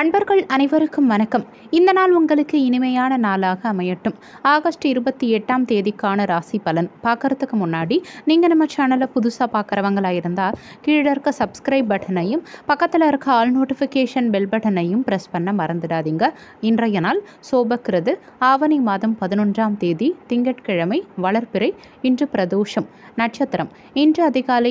அன்பர்கள் அனைவருக்கும் வணக்கம். இந்த நாள் உங்களுக்கு இனிமையான நாளாக அமையட்டும். ஆகஸ்ட் 28ஆம் தேதிக்கான ராசி பலன் பார்க்கறதுக்கு முன்னாடி நீங்கள் நம்ம சேனலை புதுசாக பார்க்குறவங்களா இருந்தால் கீழே இருக்க சப்ஸ்கிரைப் பட்டனையும் பக்கத்தில் இருக்க ஆல் நோட்டிஃபிகேஷன் பெல் பட்டனையும் ப்ரெஸ் பண்ண மறந்துடாதீங்க. இன்றைய நாள் சோபக்கிறது ஆவணி மாதம் 11ஆம் தேதி திங்கட்கிழமை, வளர்பிறை. இன்று பிரதோஷம். நட்சத்திரம் இன்று அதிகாலை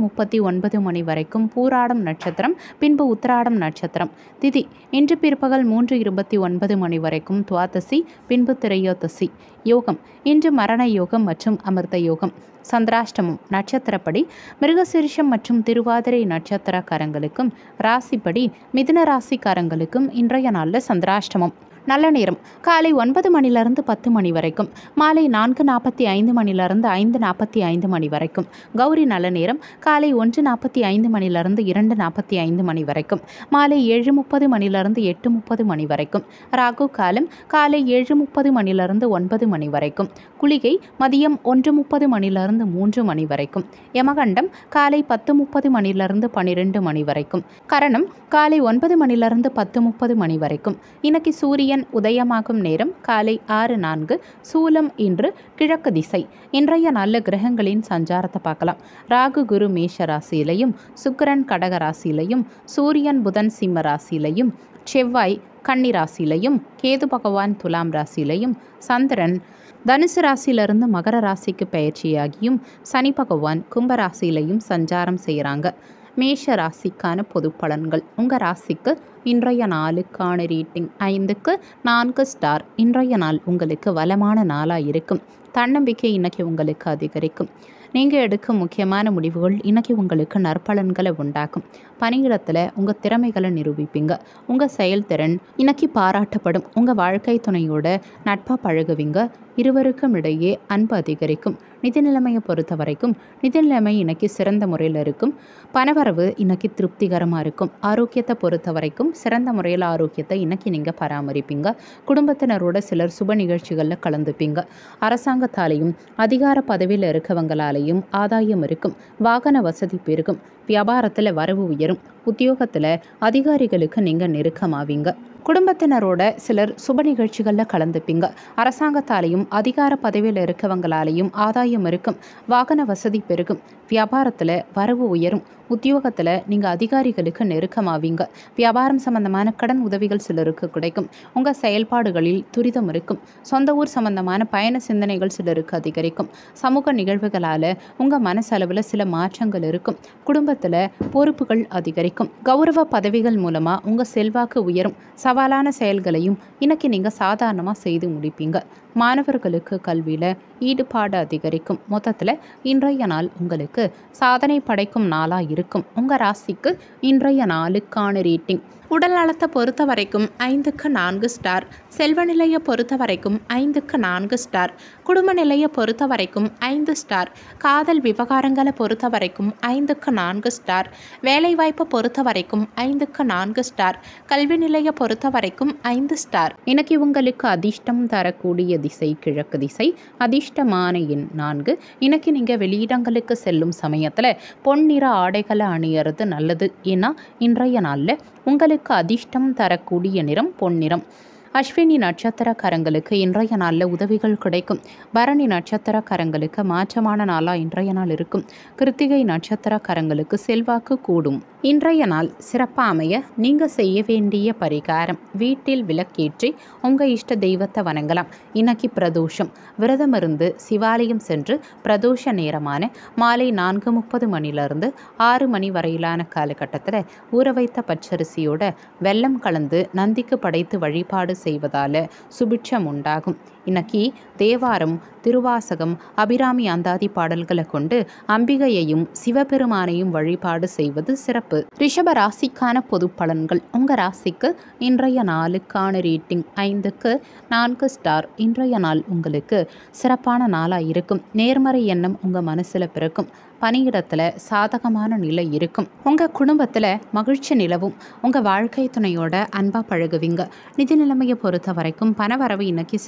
2:39 மணி வரைக்கும் பூராடம் நட்சத்திரம், பின்பு உத்திராடம் நட்சத்திரம். திதி இன்று பிற்பகல் 3:29 மணி வரைக்கும் துவாதசி, பின்பு திரையோதசி. யோகம் இன்று மரண யோகம் மற்றும் அமிர்த யோகம். சந்திராஷ்டமம் நட்சத்திரப்படி மிருகசீரிஷம் மற்றும் திருவாதிரை நட்சத்திரக்காரங்களுக்கும், ராசிப்படி மிதுன ராசிக்காரங்களுக்கும் இன்றைய நாளில் சந்திராஷ்டமம். நல்ல நேரம் காலை 9 மணிலிருந்து 10 மணி வரைக்கும், மாலை 4:45 மணிலிருந்து 5:45 மணி வரைக்கும். கௌரி நல்ல நேரம் காலை 1:45 மணிலிருந்து 2:45 மணி வரைக்கும், மாலை 7:30 மணிலிருந்து 8:30 மணி வரைக்கும். ராகு காலம் காலை 7:30 மணிலிருந்து 9 மணி வரைக்கும். குளிகை மதியம் 1:30 மணிலிருந்து 3 மணி வரைக்கும். யமகண்டம் காலை 10:30 மணிலிருந்து 12 மணி வரைக்கும். கரணம் காலை 9 மணிலிருந்து 10:30 மணி வரைக்கும். இன்னைக்கு சூரியன் உதயமாகும் நேரம் காலை 6:04. சூலம் இன்று கிழக்கு திசை. இன்றைய நல்ல கிரகங்களின் சஞ்சாரத்தை பார்க்கலாம். ராகு குரு மேஷ ராசியிலையும், சுக்கிரன் கடக ராசியிலையும், சூரியன் புதன் சிம்ம ராசியிலையும், செவ்வாய் கன்னி ராசியிலையும், கேது பகவான் துலாம் ராசியிலையும், சந்திரன் தனுசு ராசியிலிருந்து மகர ராசிக்கு பயிற்சியாகியும், சனி பகவான் கும்ப ராசியிலையும் சஞ்சாரம் செய்கிறாங்க. மேஷ ராசிக்கான பொது பலன்கள். உங்கள் ராசிக்கு இன்றைய நாளுக்கான ரேட்டிங் 5க்கு 4 ஸ்டார். இன்றைய நாள் உங்களுக்கு வளமான நாளாக இருக்கும். தன்னம்பிக்கை இன்னைக்கு உங்களுக்கு அதிகரிக்கும். நீங்கள் எடுக்கும் முக்கியமான முடிவுகள் இன்னைக்கு உங்களுக்கு நற்பலன்களை உண்டாக்கும். பணியிடத்தில் உங்கள் திறமைகளை நிரூபிப்பீங்க. உங்கள் செயல்திறன் இன்னைக்கு பாராட்டப்படும். உங்கள் வாழ்க்கை துணையோட நட்பாக பழகுவீங்க. இருவருக்கும் இடையே அன்பு அதிகரிக்கும். நிதி நிலைமையை பொறுத்த வரைக்கும் நிதி நிலைமை இன்னைக்கு சிறந்த முறையில் இருக்கும். பணவரவு இன்னைக்கு திருப்திகரமாக இருக்கும். ஆரோக்கியத்தை பொறுத்த வரைக்கும் சிறந்த முறையில் ஆரோக்கியத்தை இன்னைக்கு நீங்கள் பராமரிப்பீங்க. குடும்பத்தினரோட சிலர் சுப நிகழ்ச்சிகளில் கலந்துப்பீங்க. அரசாங்கத்தாலையும் அதிகார பதவியில் இருக்கவங்களாலையும் ஆதாயம் இருக்கும். வாகன வசதி பெருகும். வியாபாரத்தில் வரவு உயரும். உத்தியோகத்தில் அதிகாரிகளுக்கு நீங்கள் நெருக்கமாவீங்க. குடும்பத்தினரோட சிலர் சுப நிகழ்ச்சிகளில் கலந்துப்பீங்க. அரசாங்கத்தாலையும் அதிகார பதவியில் இருக்கவங்களாலையும் ஆதாயம் இருக்கும். வாகன வசதி பெருகும். வியாபாரத்தில் வரவு உயரும். உத்தியோகத்தில் நீங்கள் அதிகாரிகளுக்கு நெருக்கமாவீங்க. வியாபாரம் சம்பந்தமான கடன் உதவிகள் சிலருக்கு கிடைக்கும். உங்கள் செயல்பாடுகளில் துரிதம் இருக்கும். சொந்த ஊர் சம்பந்தமான பயண சிந்தனைகள் சிலருக்கு அதிகரிக்கும். சமூக நிகழ்வுகளால் உங்கள் மனசளவில் சில மாற்றங்கள் இருக்கும். குடும்பத்தில் பொறுப்புகள் அதிகரிக்கும். கௌரவ பதவிகள் மூலமாக உங்கள் செல்வாக்கு உயரும். சவாலான செயல்களையும் இன்னைக்கு நீங்கள் சாதாரணமாக செய்து முடிப்பீங்க. மாணவர்களுக்கு கல்வியில் ஈடுபாடு அதிகரிக்கும். மொத்தத்தில் இன்றைய நாள் உங்களுக்கு சாதனை படைக்கும் நாளாக இருக்கும். உங்கள் ராசிக்கு இன்றைய நாளுக்கான ரேட்டிங். உடல் நலத்தை பொறுத்த வரைக்கும் 5க்கு 4 ஸ்டார். செல்வ நிலையை பொறுத்த வரைக்கும் 5க்கு 4 ஸ்டார். குடும்ப நிலையை பொறுத்த வரைக்கும் 5 ஸ்டார். காதல் விவகாரங்களை பொறுத்த வரைக்கும் 5க்கு 4 ஸ்டார். வேலைவாய்ப்பை பொறுத்த வரைக்கும் 5க்கு 4 ஸ்டார். கல்வி நிலையை பொறுத்த வரைக்கும் 5 ஸ்டார். இன்னைக்கு உங்களுக்கு அதிர்ஷ்டம் தரக்கூடிய திசை கிழக்கு திசை. அதிர்ஷ்டமான எண் 4. இன்னைக்கு நீங்கள் வெளியிடங்களுக்கு செல்லும் சமயத்தில் பொன்னிற ஆடைகளை அணியறது நல்லது. ஏன்னா இன்றைய நாளில் உங்களுக்கு அதிர்ஷ்டம் தரக்கூடிய நிறம் பொன்னிறம். அஸ்வினி நட்சத்திரக்காரங்களுக்கு இன்றைய நாளில் உதவிகள் கிடைக்கும். பரணி நட்சத்திரக்காரங்களுக்கு மாற்றமான நாளாக இன்றைய நாள் இருக்கும். கிருத்திகை நட்சத்திரக்காரங்களுக்கு செல்வாக்கு கூடும். இன்றைய நாள் சிறப்பாக அமைய நீங்கள் செய்ய வேண்டிய பரிகாரம், வீட்டில் விளக்கேற்றி உங்கள் இஷ்ட தெய்வத்தை வணங்கலாம். இன்னைக்கு பிரதோஷம். விரதம் இருந்து சிவாலயம் சென்று பிரதோஷ நேரமான மாலை 4:30 மணிலிருந்து 6 மணி வரையிலான காலகட்டத்தில் ஊற வைத்த பச்சரிசியோட வெல்லம் கலந்து நந்திக்கு படைத்து வழிபாடு செய்வதால் சுபிட்சம் உண்டாகும். இன்னைக்கு தேவாரம், திருவாசகம், அபிராமி அந்தாதி பாடல்களை கொண்டு அம்பிகையையும் சிவபெருமானையும் வழிபாடு செய்வது சிறப்பு. ரிஷப ராசிக்கான பொது பலன்கள். உங்கள் ராசிக்கு இன்றைய நாளுக்கான ரேட்டிங் 5க்கு 4 ஸ்டார். இன்றைய நாள் உங்களுக்கு சிறப்பான நாளாக இருக்கும். நேர்மறை எண்ணம் உங்கள் மனசில் பிறக்கும். பணியிடத்தில் சாதகமான நிலை இருக்கும். உங்கள் குடும்பத்தில் மகிழ்ச்சி நிலவும். உங்கள் வாழ்க்கை துணையோட அன்பாக பழகுவீங்க. நிதி நிலைமையை பொறுத்த வரைக்கும் பணவரவு இன்னைக்கு சிறந்த முறையில்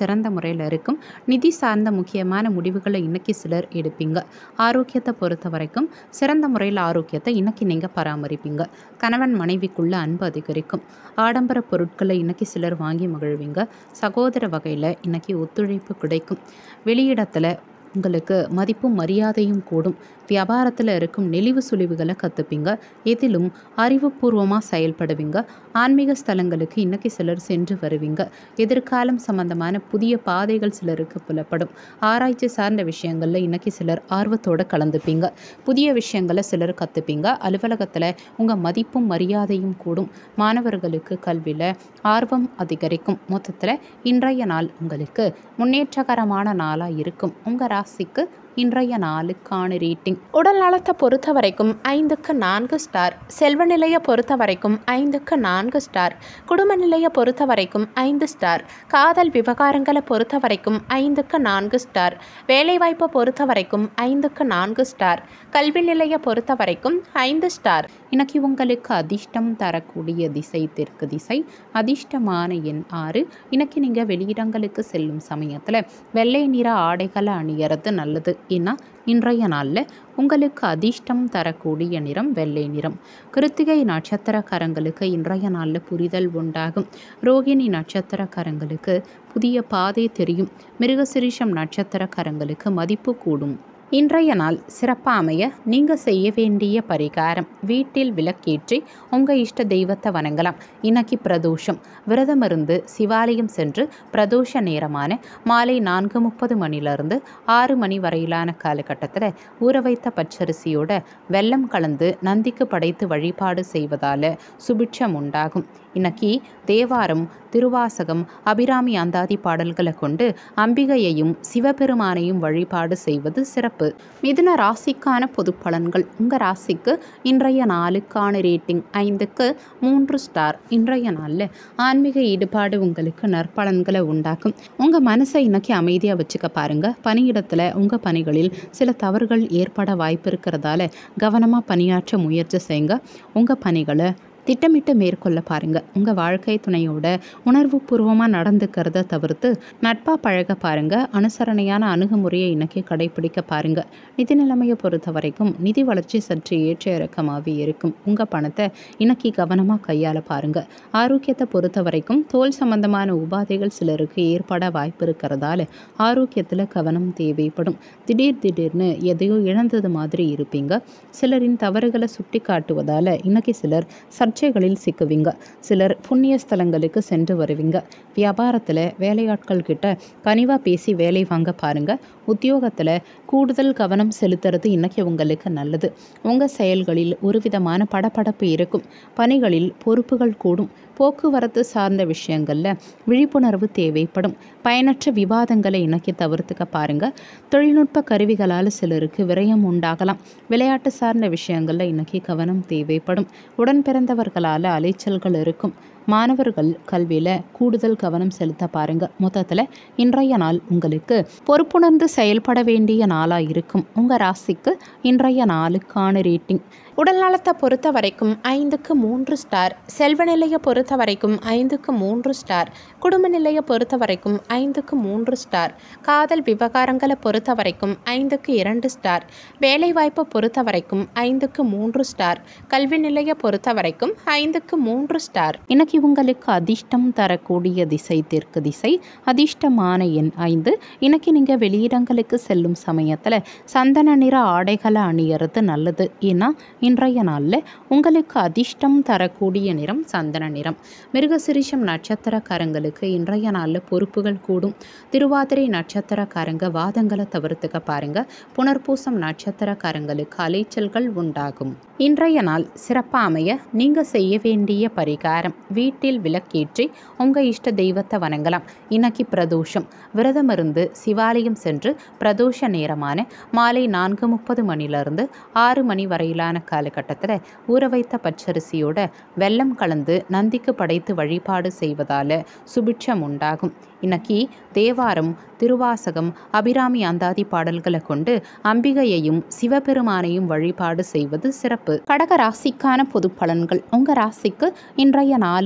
முறையில் இருக்கும். நிதி சார்ந்த முக்கியமான முடிவுகளை இன்னைக்கு சிலர் எடுப்பீங்க. ஆரோக்கியத்தை பொறுத்த வரைக்கும் சிறந்த முறையில் ஆரோக்கியத்தை இன்னைக்கு நீங்கள் பராமரிப்பீங்க. கணவன் மனைவிக்குள்ள அன்பு அதிகரிக்கும். ஆடம்பர பொருட்களை இன்னைக்கு சிலர் வாங்கி மகிழ்வீங்க. சகோதர வகையில் இன்னைக்கு ஒத்துழைப்பு கிடைக்கும். வெளியிடத்தில் உங்களுக்கு மதிப்பும் மரியாதையும் கூடும். வியாபாரத்தில் இருக்கும் நெளிவு சுழிவுகளை கற்றுப்பீங்க. எதிலும் அறிவுபூர்வமாக செயல்படுவீங்க. ஆன்மீக ஸ்தலங்களுக்கு இன்னைக்கு சிலர் சென்று வருவீங்க. எதிர்காலம் சம்பந்தமான புதிய பாதைகள் சிலருக்கு புலப்படும். ஆராய்ச்சி சார்ந்த விஷயங்களில் இன்னைக்கு சிலர் ஆர்வத்தோடு கலந்துப்பீங்க. புதிய விஷயங்களை சிலர் கற்றுப்பீங்க. அலுவலகத்தில் உங்கள் மதிப்பும் மரியாதையும் கூடும். மாணவர்களுக்கு கல்வியில் ஆர்வம் அதிகரிக்கும். மொத்தத்தில் இன்றைய நாள் உங்களுக்கு முன்னேற்றகரமான நாளாக இருக்கும். உங்கள் ராசிக்கு இன்றைய நாளுக்கான ரேட்டிங். உடல் நலத்தை பொறுத்த வரைக்கும் 5க்கு 4 ஸ்டார். செல்வ நிலையை பொறுத்த வரைக்கும் 5க்கு 4 ஸ்டார். குடும்ப நிலையை பொறுத்த வரைக்கும் 5 ஸ்டார். காதல் விவகாரங்களை பொறுத்த வரைக்கும் 5க்கு 4 ஸ்டார். வேலைவாய்ப்பை பொறுத்த வரைக்கும் 5க்கு 4 ஸ்டார். கல்வி நிலையை பொறுத்த வரைக்கும் 5 ஸ்டார். இன்னைக்கு உங்களுக்கு அதிர்ஷ்டம் தரக்கூடிய திசை தெற்கு திசை. அதிர்ஷ்டமான எண் 6. இன்னைக்கு நீங்கள் வெளியிடங்களுக்கு செல்லும் சமயத்தில் வெள்ளை நிற ஆடைகளை அணியறது நல்லது. ஏன்னா இன்றைய நாளில் உங்களுக்கு அதிர்ஷ்டம் தரக்கூடிய நிறம் வெள்ளை நிறம். கிருத்திகை நட்சத்திரக்காரங்களுக்கு இன்றைய நாளில் புரிதல் உண்டாகும். ரோகிணி நட்சத்திரக்காரங்களுக்கு புதிய பாதை தெரியும். மிருகசிரீஷம் நட்சத்திரக்காரங்களுக்கு மதிப்பு கூடும். இன்றைய நாள் சிறப்பாக அமைய நீங்கள் செய்ய வேண்டிய பரிகாரம், வீட்டில் விளக்கேற்றி உங்கள் இஷ்ட தெய்வத்தை வணங்கலாம். இன்னைக்கு பிரதோஷம். விரதம் இருந்து சிவாலயம் சென்று பிரதோஷ நேரமான மாலை 4:30 மணிலிருந்து 6 மணி வரையிலான காலகட்டத்தில் ஊற வைத்த பச்சரிசியோட வெல்லம் கலந்து நந்திக்கு படைத்து வழிபாடு செய்வதால் சுபிட்சம் உண்டாகும். இன்னைக்கு தேவாரம், திருவாசகம், அபிராமி அந்தாதி பாடல்களை கொண்டு அம்பிகையையும் சிவபெருமானையும் வழிபாடு செய்வது சிறப்பு. மிதுன ராசிக்கான பொது பலன்கள். உங்கள் ராசிக்கு இன்றைய நாளுக்கான ரேட்டிங் 5க்கு 3 ஸ்டார். இன்றைய நாளில் ஆன்மீக ஈடுபாடு உங்களுக்கு நற்பலன்களை உண்டாக்கும். உங்கள் மனசை இன்னைக்கு அமைதியாக வச்சுக்க பாருங்கள். பணியிடத்தில் உங்கள் பணிகளில் சில தவறுகள் ஏற்பட வாய்ப்பு இருக்கிறதால கவனமாக பணியாற்ற முயற்சி செய்யுங்க. உங்கள் பணிகளை திட்டமிட்டு மேற்கொள்ள பாருங்கள். உங்கள் வாழ்க்கை துணையோட உணர்வுபூர்வமாக நடந்துக்கிறத தவிர்த்து நட்பாக பழக பாருங்கள். அனுசரணையான அணுகுமுறையை இன்னைக்கு கடைபிடிக்க பாருங்கள். நிதி நிலைமையை பொறுத்த வரைக்கும் நிதி வளர்ச்சி சற்று ஏற்ற இறக்கமாகவே இருக்கும். உங்கள் பணத்தை இன்னைக்கு கவனமாக கையாள பாருங்கள். ஆரோக்கியத்தை பொறுத்த வரைக்கும் தோல் சம்பந்தமான உபாதைகள் சிலருக்கு ஏற்பட வாய்ப்பு இருக்கிறதால ஆரோக்கியத்தில் கவனம் தேவைப்படும். திடீர்னு எதையோ இழந்தது மாதிரி இருப்பீங்க. சிலரின் தவறுகளை சுட்டி காட்டுவதால் இன்னைக்கு சிலர் சர்ச்சைகளில் சிக்குவீங்க. சிலர் புண்ணிய ஸ்தலங்களுக்கு சென்று வருவீங்க. வியாபாரத்தில் வேலையாட்கள் கிட்ட கனிவாக பேசி வேலை வாங்க பாருங்க. உத்தியோகத்தில் கூடுதல் கவனம் செலுத்துறது இன்னைக்கு உங்களுக்கு நல்லது. உங்கள் செயல்களில் ஒரு விதமான படபடப்பு இருக்கும். பணிகளில் பொறுப்புகள் கூடும். போக்குவரத்து சார்ந்த விஷயங்களில் விழிப்புணர்வு தேவைப்படும். பயனற்ற விவாதங்களை இன்னைக்கு தவிர்த்துக்க பாருங்க. தொழில்நுட்ப கருவிகளால் சிலருக்கு விரயம் உண்டாகலாம். விளையாட்டு சார்ந்த விஷயங்களில் இன்னைக்கு கவனம் தேவைப்படும். உடன் பிறந்தவர்களால் அலைச்சல்கள் இருக்கும். மாணவர்கள் கல்வியில் கூடுதல் கவனம் செலுத்த பாருங்க. மொத்தத்தில் இன்றைய நாள் உங்களுக்கு பொறுப்புணர்ந்து செயல்பட வேண்டிய நாளாக இருக்கும். உங்கள் ராசிக்கு இன்றைய நாளுக்கான ரேட்டிங். உடல் நலத்தை பொறுத்த வரைக்கும் 5க்கு 3 ஸ்டார். செல்வ நிலையை பொறுத்த வரைக்கும் 5க்கு 3 ஸ்டார். குடும்ப நிலையை பொறுத்த வரைக்கும் 5க்கு 3 ஸ்டார். காதல் விவகாரங்களை பொறுத்த வரைக்கும் 5க்கு 2 ஸ்டார். வேலைவாய்ப்பை பொறுத்த வரைக்கும் 5க்கு 3 ஸ்டார். கல்வி நிலையை பொறுத்த வரைக்கும் 5க்கு 3 ஸ்டார். இன்னைக்கு உங்களுக்கு அதிர்ஷ்டம் தரக்கூடிய திசை தெற்கு திசை. அதிர்ஷ்டமான எண் 5. இன்னைக்கு நீங்கள் வெளியிடங்களுக்கு செல்லும் சமயத்தில் சந்தன நிற ஆடைகளை அணியறது நல்லது. ஏன்னா இன்றைய நாளில் உங்களுக்கு அதிர்ஷ்டம் தரக்கூடிய நிறம் சந்தன நிறம். மிருகசிரீஷம் நட்சத்திரக்காரங்களுக்கு இன்றைய நாளில் பொறுப்புகள் கூடும். திருவாதிரை நட்சத்திரக்காரங்க வாதங்களை தவிர்த்துக்க பாருங்க. புனர்பூசம் நட்சத்திரக்காரங்களுக்கு அலைச்சல்கள் உண்டாகும். இன்றைய நாள் சிறப்பாக அமைய நீங்கள் செய்ய வேண்டிய பரிகாரம், வீட்டில் விளக்கேற்றி உங்கள் இஷ்ட தெய்வத்தை வணங்கலாம். இன்னைக்கு பிரதோஷம். விரதம் இருந்து சிவாலயம் சென்று பிரதோஷ நேரமான மாலை 4:30 மணிலிருந்து 6 மணி வரையிலான காலகட்டத்தில் ஊற வைத்த பச்சரிசியோட வெல்லம் கலந்து நந்திக்கு படைத்து வழிபாடு செய்வதால் சுபிட்சம் உண்டாகும். இன்னைக்கு தேவாரம், திருவாசகம், அபிராமி அந்தாதி பாடல்களை கொண்டு அம்பிகையையும் சிவபெருமானையும் வழிபாடு செய்வது சிறப்பு. கடக ராசிக்கான பொது பலன்கள். உங்கள் ராசிக்கு இன்றைய நாளுக்கான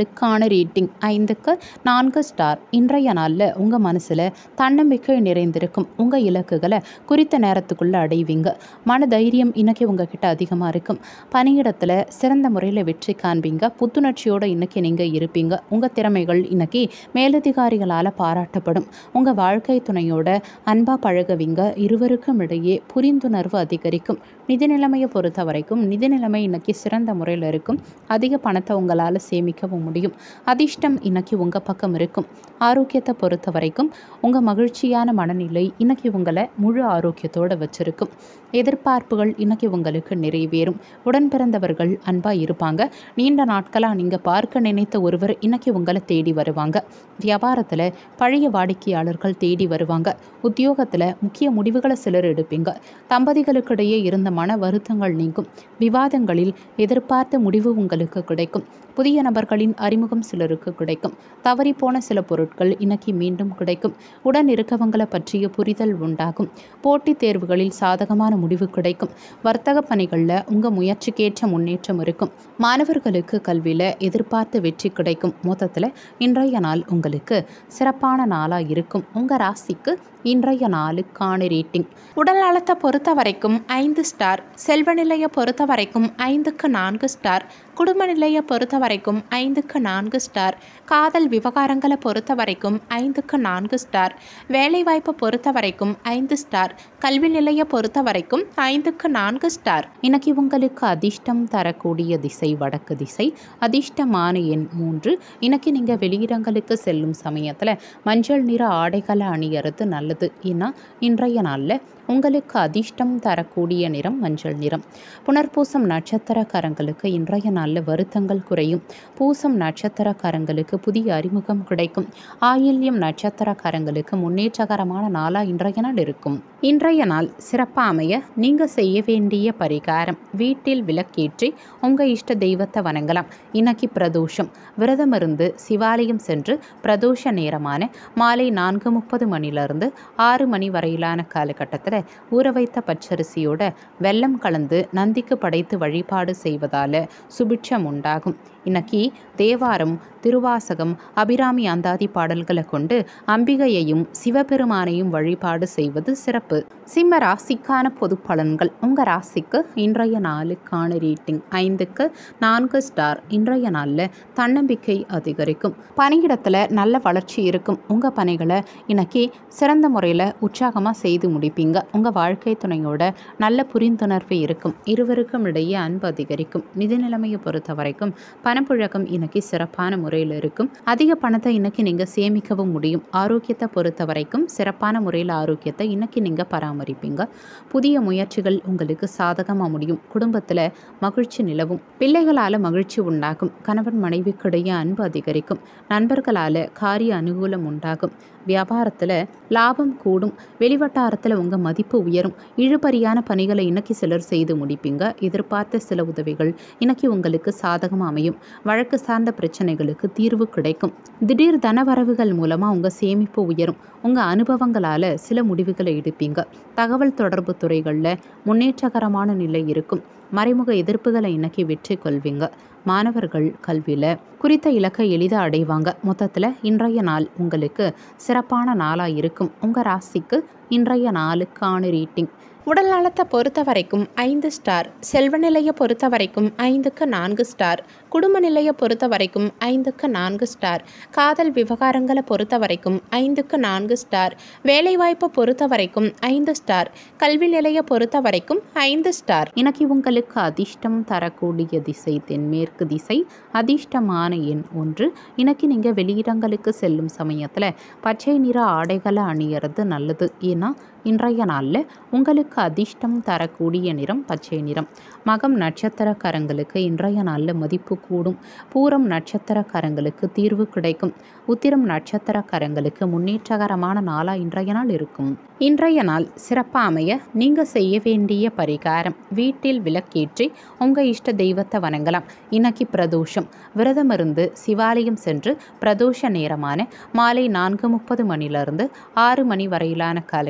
நாளுக்கான ரேட்டிங் 5க்கு 4 ஸ்டார். இன்றைய நாளில் உங்கள் மனசில் தன்னம்பிக்கை நிறைந்திருக்கும். உங்கள் இலக்குகளை குறித்த நேரத்துக்குள்ளே அடைவீங்க. மன தைரியம் இன்னைக்கு உங்ககிட்ட அதிகமாக இருக்கும். பணியிடத்தில் சிறந்த முறையில் வெற்றி காண்பீங்க. புத்துணர்ச்சியோடு இன்னைக்கு நீங்கள் இருப்பீங்க. உங்கள் திறமைகள் இன்னைக்கு மேலதிகாரிகளால் பாராட்டப்படும். உங்கள் வாழ்க்கை துணையோட அன்பாக பழகுவீங்க. இருவருக்கும் இடையே புரிந்துணர்வு அதிகரிக்கும். நிதி நிலைமையை பொறுத்த வரைக்கும் நிதி நிலைமை இன்னைக்கு சிறந்த முறையில் இருக்கும். அதிக பணத்தை உங்களால் சேமிக்கவும் முடியும். அதிர்ஷ்டம் இன்னைக்கு உங்கள் பக்கம் இருக்கும். ஆரோக்கியத்தை பொறுத்த வரைக்கும் உங்கள் மகிழ்ச்சியான மனநிலை இன்னைக்கு உங்களை முழு ஆரோக்கியத்தோடு வச்சிருக்கும். எதிர்பார்ப்புகள் இன்னைக்கு உங்களுக்கு நிறைவேறும். உடன் பிறந்தவர்கள் அன்பாக இருப்பாங்க. நீண்ட நாட்களாக நீங்கள் பார்க்க நினைத்த ஒருவர் இன்னைக்கு உங்களை தேடி வருவாங்க. வியாபாரத்தில் பழைய வாடிக்கையாளர்கள் தேடி வருவாங்க. உத்தியோகத்தில் முக்கிய முடிவுகளை சிலர் எடுப்பீங்க. தம்பதிகளுக்கிடையே இருந்த மன வருத்தங்கள் நீங்கும். விவாதங்களில் எதிர்பார்த்த முடிவு உங்களுக்கு கிடைக்கும். புதிய நபர்களின் அறிமுகம் சிலருக்கு கிடைக்கும். தவறிப்போன சில பொருட்கள் இன்னைக்கு மீண்டும் கிடைக்கும். உடன் இருக்கவங்களை பற்றிய புரிதல் உண்டாகும். போட்டித் தேர்வுகளில் சாதகமான முடிவு கிடைக்கும். வர்த்தக பணிகளில் உங்கள் முயற்சிக்கேற்ற முன்னேற்றம் இருக்கும். மாணவர்களுக்கு கல்வியில் எதிர்பார்த்த வெற்றி கிடைக்கும். மொத்தத்தில் இன்றைய நாள் உங்களுக்கு சிறப்பான நாளாக இருக்கும். உங்கள் ராசிக்கு இன்றைய நாளுக்கான ரேட்டிங். உடல் நலத்தை பொறுத்த வரைக்கும் 5 ஸ்டார். செல்வ நிலையை பொறுத்த வரைக்கும் 5க்கு 4 ஸ்டார். குடும்ப நிலையை பொறுத்த வரைக்கும் 5க்கு 4 ஸ்டார். காதல் விவகாரங்களை பொறுத்த வரைக்கும் 5க்கு 4 ஸ்டார். வேலைவாய்ப்பை பொறுத்த வரைக்கும் 5 ஸ்டார். கல்வி நிலையை பொறுத்த வரைக்கும் 5க்கு 4 ஸ்டார். இன்னைக்கு உங்களுக்கு அதிர்ஷ்டம் தரக்கூடிய திசை வடக்கு திசை. அதிர்ஷ்டமான எண் 3. இன்னைக்கு நீங்கள் வெளியிடங்களுக்கு செல்லும் சமயத்தில் மஞ்சள் நிற ஆடைகளை அணியறது நல்லது. ஏன்னா இன்றைய நாளில் உங்களுக்கு அதிர்ஷ்டம் தரக்கூடிய நிறம் மஞ்சள் நிறம். புனர்பூசம் நட்சத்திரக்காரங்களுக்கு இன்றைய நாளில் வருத்தங்கள் குறையும். பூசம் நட்சத்திரக்காரங்களுக்கு புதிய அறிமுகம் கிடைக்கும். ஆயில்யம் நட்சத்திரக்காரங்களுக்கு முன்னேற்றகரமான நாளாக இன்றைய நாள் இருக்கும். இன்றைய நாள் சிறப்பாக அமைய நீங்கள் செய்ய வேண்டிய பரிகாரம்: வீட்டில் விளக்கேற்றி உங்கள் இஷ்ட தெய்வத்தை வணங்கலாம். இன்னைக்கு பிரதோஷம். விரதம் இருந்து சிவாலயம் சென்று பிரதோஷ நேரமான மாலை 4:30 மணிலிருந்து 6 மணி வரையிலான காலகட்டத்தில் ஊற வைத்த பச்சரிசியோட வெல்லம் கலந்து நந்திக்கு படைத்து வழிபாடு செய்வதால் சுபிட்சம் உண்டாகும். இன்னைக்கு தேவாரம், திருவாசகம், அபிராமி அந்தாதி பாடல்களை கொண்டு அம்பிகையையும் சிவபெருமானையும் வழிபாடு செய்வது சிறப்பு. சிம்ம ராசிக்கான பொது பலன்கள். உங்கள் ராசிக்கு இன்றைய நாளுக்கான ரேட்டிங் 5க்கு 4 ஸ்டார். இன்றைய நாளில் தன்னம்பிக்கை அதிகரிக்கும். பணியிடத்தில் நல்ல வளர்ச்சி இருக்கும். உங்கள் பணிகளை இன்னைக்கு சிறந்த முறையில் உற்சாகமாக செய்து முடிப்பீங்க. உங்கள் வாழ்க்கை துணையோட நல்ல புரிந்துணர்வு இருக்கும். இருவருக்கும் இடையே அன்பு அதிகரிக்கும். நிதி நிலைமையை பொறுத்த வரைக்கும் பணப்புழக்கம் இன்னைக்கு சிறப்பான முறையில் இருக்கும். அதிக பணத்தை இன்னைக்கு நீங்கள் சேமிக்கவும் முடியும். ஆரோக்கியத்தை பொறுத்த வரைக்கும் சிறப்பான முறையில் ஆரோக்கியத்தை இன்னைக்கு நீங்கள் பராமரிப்பீங்க. புதிய முயற்சிகள் உங்களுக்கு சாதகமாக முடியும். குடும்பத்தில் மகிழ்ச்சி நிலவும். பிள்ளைகளால் மகிழ்ச்சி உண்டாகும். கணவன் மனைவிக்கிடையே அன்பு அதிகரிக்கும். நண்பர்களால் காரிய அனுகூலம் உண்டாகும். வியாபாரத்தில் லாபம் கூடும். வெளிவட்டாரத்தில் உங்கள் மதிப்பு உயரும். இழுபறியான பணிகளை இன்னைக்கு சிலர் செய்து முடிப்பீங்க. எதிர்பார்த்த சில உதவிகள் இன்னைக்கு உங்களுக்கு சாதகமாக அமையும். வழக்கு சார்ந்த பிரச்சனைகளுக்கு தீர்வு கிடைக்கும். திடீர் தனவரவுகள் மூலமாக உங்கள் சேமிப்பு உயரும். உங்கள் அனுபவங்களால் சில முடிவுகளை எடுப்பீங்க. தகவல் தொடர்பு துறைகளில் முன்னேற்றகரமான நிலை இருக்கும். மறைமுக எதிர்ப்புகளை இன்னைக்கு வெற்றி கொள்வீங்க. மாணவர்கள் கல்வியில் குறித்த இலக்கை எளிதாக அடைவாங்க. மொத்தத்தில் இன்றைய நாள் உங்களுக்கு சிறப்பான நாளாக இருக்கும். உங்கள் ராசிக்கு இன்றைய நாளுக்கான ரேட்டிங். உடல் நலத்தை பொறுத்த வரைக்கும் 5 ஸ்டார். செல்வ நிலையை பொறுத்த வரைக்கும் 5க்கு 4 ஸ்டார். குடும்ப நிலையை பொறுத்த வரைக்கும் 5க்கு 4 ஸ்டார். காதல் விவகாரங்களை பொறுத்த வரைக்கும் 5க்கு 4 ஸ்டார். வேலைவாய்ப்பை பொறுத்த வரைக்கும் 5 ஸ்டார். கல்வி நிலையை பொறுத்த வரைக்கும் 5 ஸ்டார். இன்னைக்கு உங்களுக்கு அதிர்ஷ்டம் தரக்கூடிய திசை தென்மேற்கு திசை. அதிர்ஷ்டமான எண் 1. இன்னைக்கு நீங்கள் வெளியிடங்களுக்கு செல்லும் சமயத்தில் பச்சை நிற ஆடைகளை அணியறது நல்லது. ஏன்னா இன்றைய நாளில் உங்களுக்கு அதிர்ஷ்டம் தரக்கூடிய நிறம் பச்சை நிறம். மகம் நட்சத்திரக்காரங்களுக்கு இன்றைய நாளில் மதிப்பு கூடும். பூரம் நட்சத்திரக்காரங்களுக்கு தீர்வு கிடைக்கும். உத்திரம் நட்சத்திரக்காரங்களுக்கு முன்னேற்றகரமான நாளாக இன்றைய நாள் இருக்கும். இன்றைய நாள் சிறப்பாக அமைய நீங்கள் செய்ய வேண்டிய பரிகாரம்: வீட்டில் விளக்கேற்றி உங்கள் இஷ்ட தெய்வத்தை வணங்கலாம். இன்னைக்கு பிரதோஷம். விரதம் இருந்து சிவாலயம் சென்று பிரதோஷ நேரமான மாலை 4:30 மணிலிருந்து 6 மணி வரையிலான காலகட்டத்தில்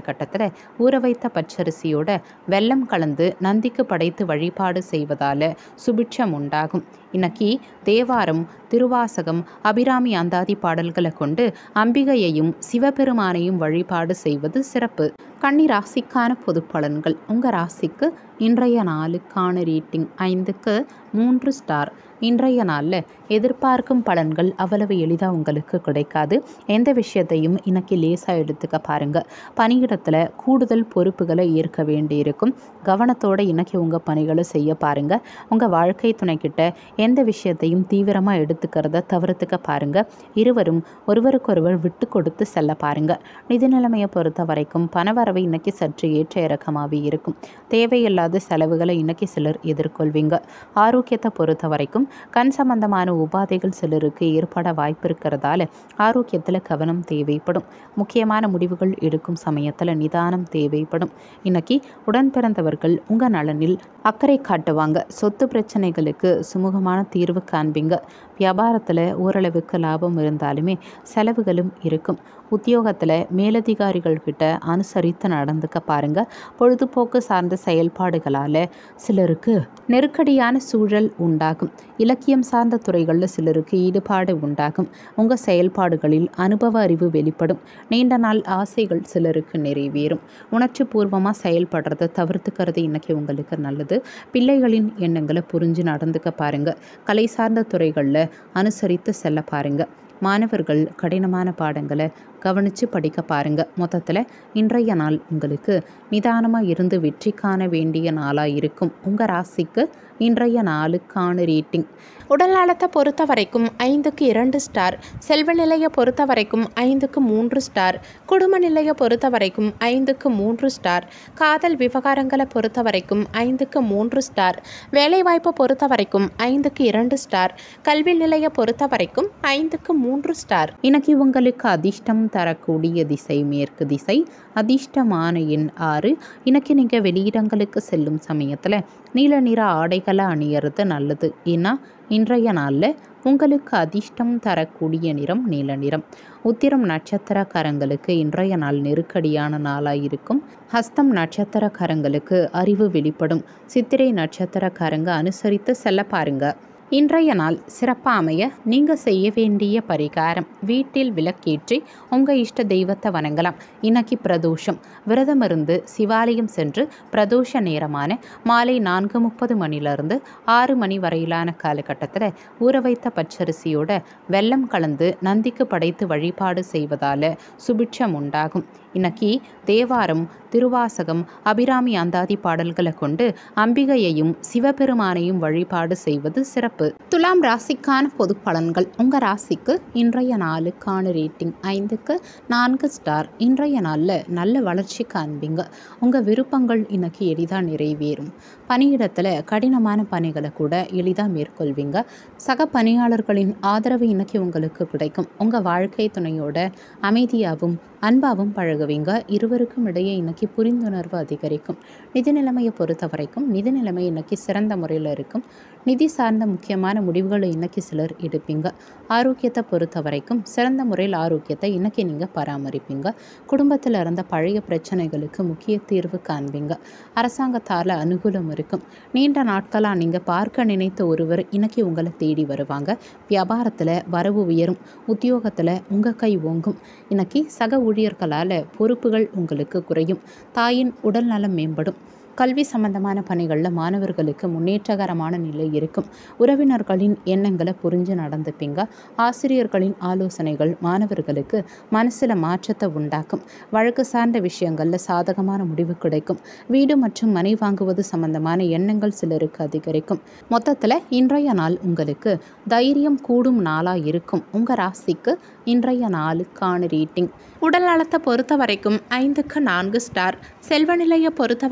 காலகட்டத்தில் ஊற வைத்த பச்சரிசியோட வெல்லம் கலந்து நந்திக்கு படைத்து வழிபாடு செய்வதால் சுபிட்சம் உண்டாகும். இன்னைக்கு தேவாரம், திருவாசகம், அபிராமி அந்தாதி பாடல்களை கொண்டு அம்பிகையையும் சிவபெருமானையும் வழிபாடு செய்வது சிறப்பு. கன்னி ராசிக்கான பொது பலன்கள். உங்கள் ராசிக்கு இன்றைய நாளுக்கான ரேட்டிங் 5க்கு 3 ஸ்டார். இன்றைய நாளில் எதிர்பார்க்கும் பலன்கள் அவ்வளவு எளிதாக உங்களுக்கு கிடைக்காது. எந்த விஷயத்தையும் இன்னைக்கு லேசாக எடுத்துக்க பாருங்கள். பணியிடத்தில் கூடுதல் பொறுப்புகளை ஏற்க வேண்டியிருக்கும். கவனத்தோடு இன்னைக்கு உங்கள் பணிகளை செய்ய பாருங்கள். உங்கள் வாழ்க்கை துணைக்கிட்ட எந்த விஷயத்தையும் தீவிரமாக எடுத்துக்கிறத தவிர்த்துக்க பாருங்கள். இருவரும் ஒருவருக்கொருவர் விட்டு கொடுத்து செல்ல பாருங்கள். நிதி நிலைமையை பொறுத்த வரைக்கும் பணவரவு இன்னைக்கு சற்று ஏற்ற இறக்கமாகவே இருக்கும். தேவையில்லாத செலவுகளை இன்னைக்கு சிலர் எதிர்கொள்வீங்க. ஆரோக்கியத்தை பொறுத்த வரைக்கும் கண் சம்பந்தமான உபாதைகள் சிலருக்கு ஏற்பட வாய்ப்பு இருக்கிறதால ஆரோக்கியத்தில் கவனம் தேவைப்படும். முக்கியமான முடிவுகள் எடுக்கும் சமயத்தில் நிதானம் தேவைப்படும். இன்னைக்கு உடன் பிறந்தவர்கள் உங்கள் நலனில் அக்கறை காட்டுவாங்க. சொத்து பிரச்சனைகளுக்கு சுமூகமான தீர்வு காண்பீங்க. வியாபாரத்தில் ஓரளவுக்கு லாபம் இருந்தாலுமே செலவுகளும் இருக்கும். உத்தியோகத்தில் மேலதிகாரிகள் கிட்ட அனுசரித்து நடந்துக்க பாருங்க. பொழுதுபோக்கு சார்ந்த செயல்பாடுகளால் சிலருக்கு நெருக்கடியான சூழல் உண்டாகும். இலக்கியம் சார்ந்த துறைகளில் சிலருக்கு ஈடுபாடு உண்டாகும். உங்கள் செயல்பாடுகளில் அனுபவ அறிவு வெளிப்படும். நீண்ட நாள் ஆசைகள் சிலருக்கு நிறைவேறும். உணர்ச்சி பூர்வமாக செயல்படுறதை தவிர்த்துக்கிறது இன்னைக்கு உங்களுக்கு நல்லது. பிள்ளைகளின் எண்ணங்களை புரிஞ்சு நடந்துக்க பாருங்க. கலை சார்ந்த துறைகளில் அனுசரித்து செல்ல பாருங்க. மாணவர்கள் கடினமான பாடங்களை கவனித்து படிக்க பாருங்கள். மொத்தத்தில் இன்றைய நாள் உங்களுக்கு நிதானமாக இருந்து வெற்றி காண வேண்டிய நாளாக இருக்கும். உங்கள் ராசிக்கு இன்றைய நாளுக்கான ரேட்டிங். உடல் நலத்தை பொறுத்த வரைக்கும் 5க்கு 2 ஸ்டார். செல்வ நிலையை பொறுத்த வரைக்கும் 5க்கு 3 ஸ்டார். குடும்ப நிலையை பொறுத்த வரைக்கும் 5க்கு 3 ஸ்டார். காதல் விவகாரங்களை பொறுத்த வரைக்கும் 5க்கு 3 ஸ்டார். வேலைவாய்ப்பை பொறுத்த வரைக்கும் 5க்கு 2 ஸ்டார். கல்வி நிலையை பொறுத்த வரைக்கும் 5க்கு 3 ஸ்டார். இன்னைக்கு உங்களுக்கு அதிர்ஷ்டம் தரக்கூடிய திசை மேற்கு திசை. அதிர்ஷ்டமான எண் 6. இன்னைக்கு நீங்கள் வெளியிடங்களுக்கு செல்லும் சமயத்தில் நீல நிற ஆடைகளை அணியறது நல்லது. ஏன்னா இன்றைய நாளில் உங்களுக்கு அதிர்ஷ்டம் தரக்கூடிய நிறம் நீல நிறம். உத்திரம் நட்சத்திரக்காரங்களுக்கு இன்றைய நாள் நெருக்கடியான நாளாக இருக்கும். ஹஸ்தம் நட்சத்திரக்காரங்களுக்கு அறிவு வெளிப்படும். சித்திரை நட்சத்திரக்காரங்க அனுசரித்து செல்ல பாருங்க. இன்றைய நாள் சிறப்பாக அமைய நீங்கள் செய்ய வேண்டிய பரிகாரம், வீட்டில் விளக்கேற்றி உங்கள் இஷ்ட தெய்வத்தை வணங்கலாம். இன்னைக்கு பிரதோஷம். விரதம் இருந்து சிவாலயம் சென்று பிரதோஷ நேரமான மாலை 4:30 மணிலிருந்து 6 மணி வரையிலான காலகட்டத்தில் ஊற வைத்த பச்சரிசியோட வெல்லம் கலந்து நந்திக்கு படைத்து வழிபாடு செய்வதால் சுபிட்சம் உண்டாகும். இன்னைக்கு தேவாரம், திருவாசகம், அபிராமி அந்தாதி பாடல்களை கொண்டு அம்பிகையையும் சிவபெருமானையும் வழிபாடு செய்வது சிறப்பு. துலாம் ராசிக்கான பொது பலன்கள். உங்கள் ராசிக்கு இன்றைய நாளுக்கான ரேட்டிங் 5க்கு 4 ஸ்டார். இன்றைய நாளில் நல்ல வளர்ச்சி காண்பீங்க. உங்கள் விருப்பங்கள் இன்னைக்கு எளிதாக நிறைவேறும். பணியிடத்தில் கடினமான பணிகளை கூட எளிதாக மேற்கொள்வீங்க. சக பணியாளர்களின் ஆதரவு இன்னைக்கு உங்களுக்கு கிடைக்கும். உங்கள் வாழ்க்கை துணையோட அமைதியாகவும் அன்பாகவும் பழகுவீங்க. இருவருக்கும் இடையே இன்னைக்கு புரிந்துணர்வு அதிகரிக்கும். நிதி நிலைமையை பொறுத்த வரைக்கும் நிதி நிலைமை இன்னைக்கு சிறந்த முறையில் இருக்கும். நிதி சார்ந்த முக்கியமான முடிவுகளை இன்னைக்கு சிலர் எடுப்பீங்க. ஆரோக்கியத்தை பொறுத்த வரைக்கும் சிறந்த முறையில் ஆரோக்கியத்தை இன்னைக்கு நீங்கள் பராமரிப்பீங்க. குடும்பத்தில் இருந்த பழைய பிரச்சனைகளுக்கு முக்கிய தீர்வு காண்பீங்க. அரசாங்கத்தால் அனுகூலம் இருக்கும். நீண்ட நாட்களாக நீங்கள் பார்க்க நினைத்த ஒருவர் இன்னைக்கு உங்களை தேடி வருவாங்க. வியாபாரத்தில் வரவு உயரும். உத்தியோகத்தில் உங்கள் கை ஓங்கும். இன்னைக்கு சக ஊழியர்களால் பொறுப்புகள் உங்களுக்கு குறையும். தாயின் உடல் நலம் மேம்படும். கல்வி சம்பந்தமான பணிகளில் மாணவர்களுக்கு முன்னேற்றகரமான நிலை இருக்கும். உறவினர்களின் எண்ணங்களை புரிஞ்சு நடந்துப்பீங்க. ஆசிரியர்களின் ஆலோசனைகள் மாணவர்களுக்கு மனசில் மாற்றத்தை உண்டாக்கும். வழக்கு சார்ந்த விஷயங்களில் சாதகமான முடிவு கிடைக்கும். வீடு மற்றும் மனை வாங்குவது சம்பந்தமான எண்ணங்கள் சிலருக்கு அதிகரிக்கும். மொத்தத்தில் இன்றைய நாள் உங்களுக்கு தைரியம் கூடும் நாளாக இருக்கும். உங்கள் ராசிக்கு இன்றைய நாளுக்கான ரேட்டிங். உடல் நலத்தை பொறுத்த வரைக்கும் 5க்கு 4 ஸ்டார். செல்வ நிலையை பொறுத்த வரைக்கும்